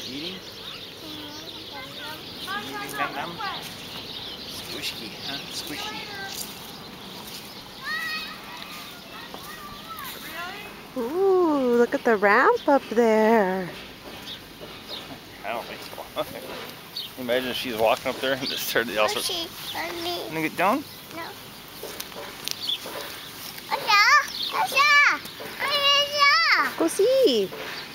Eating? Num-num? Squishy, huh? Squishy. Ooh, look at the ramp up there. I don't think so. Imagine if she's walking up there and just started the also. Wanna get down? No. Go see.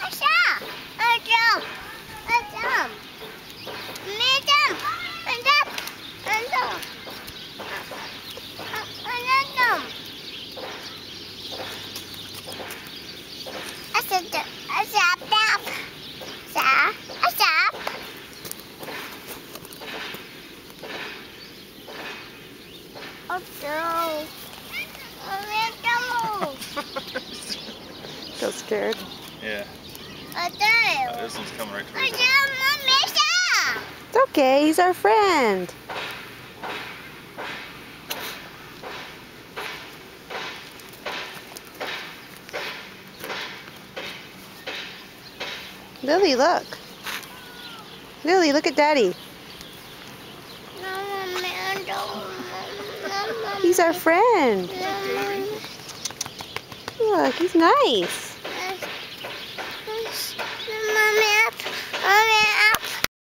So scared. Yeah. This one's coming right towards us. It's okay, he's our friend. Lily, look. Lily, look at Daddy. He's our friend. Look, he's nice. Mommy,